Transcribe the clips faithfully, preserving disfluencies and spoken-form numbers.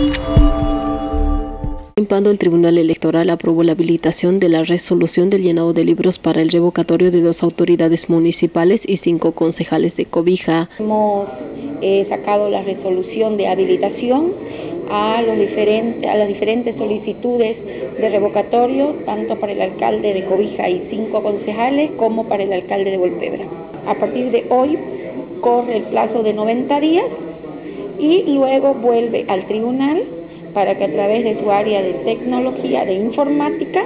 Participando, el Tribunal Electoral aprobó la habilitación de la resolución del llenado de libros para el revocatorio de dos autoridades municipales y cinco concejales de Cobija. Hemos eh, sacado la resolución de habilitación a, los diferentes, a las diferentes solicitudes de revocatorio, tanto para el alcalde de Cobija y cinco concejales, como para el alcalde de Volpebra. A partir de hoy corre el plazo de noventa días y luego vuelve al tribunal para que a través de su área de tecnología, de informática,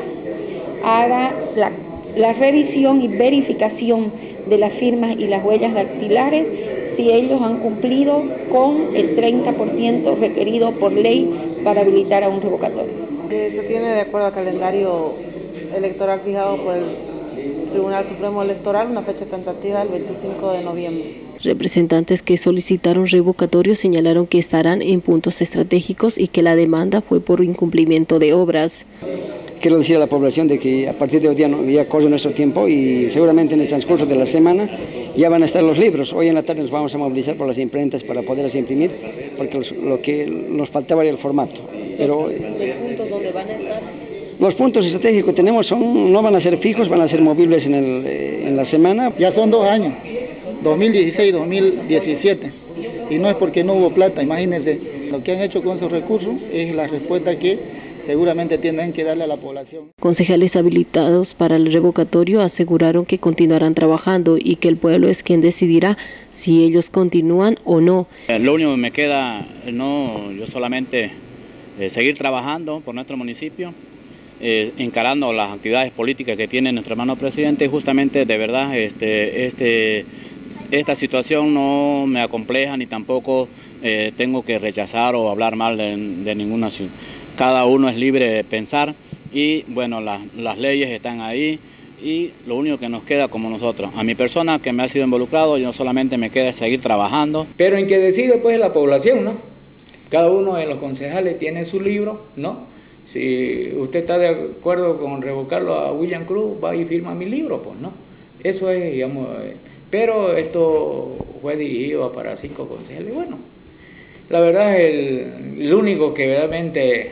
haga la, la revisión y verificación de las firmas y las huellas dactilares si ellos han cumplido con el treinta por ciento requerido por ley para habilitar a un revocatorio. Eh, se tiene de acuerdo al calendario electoral fijado por el Tribunal Supremo Electoral una fecha tentativa del veinticinco de noviembre. Representantes que solicitaron revocatorio señalaron que estarán en puntos estratégicos y que la demanda fue por incumplimiento de obras. Quiero decir a la población de que a partir de hoy día ya corre nuestro tiempo y seguramente en el transcurso de la semana ya van a estar los libros. Hoy en la tarde nos vamos a movilizar por las imprentas para poderlas imprimir, porque lo que nos faltaba era el formato. Pero, ¿Los puntos donde van a estar? Los puntos estratégicos que tenemos son, no van a ser fijos, van a ser movibles en, el, en la semana. Ya son dos años, dos mil dieciséis y dos mil diecisiete, y no es porque no hubo plata. Imagínense, lo que han hecho con esos recursos es la respuesta que seguramente tienen que darle a la población. Concejales habilitados para el revocatorio aseguraron que continuarán trabajando y que el pueblo es quien decidirá si ellos continúan o no. Lo único que me queda, no, yo solamente eh, seguir trabajando por nuestro municipio, eh, encarando las actividades políticas que tiene nuestro hermano presidente, y justamente de verdad este, este, esta situación no me acompleja ni tampoco eh, tengo que rechazar o hablar mal de, de ninguna ciudad. Cada uno es libre de pensar y bueno, la, las leyes están ahí y lo único que nos queda como nosotros, a mi persona que me ha sido involucrado, yo solamente me queda seguir trabajando. Pero en que decide pues la población, ¿no? Cada uno de los concejales tiene su libro, ¿no? Si usted está de acuerdo con revocarlo a William Cruz, va y firma mi libro, pues, ¿no? Eso es, digamos, pero esto fue dirigido para cinco concejales. Bueno, la verdad es el, el único que realmente,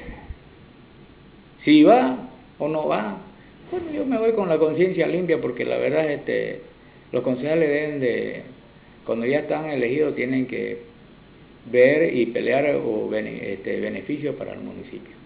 si va o no va, bueno, yo me voy con la conciencia limpia, porque la verdad este, los concejales deben de, cuando ya están elegidos, tienen que ver y pelear o bene, este, beneficios para el municipio.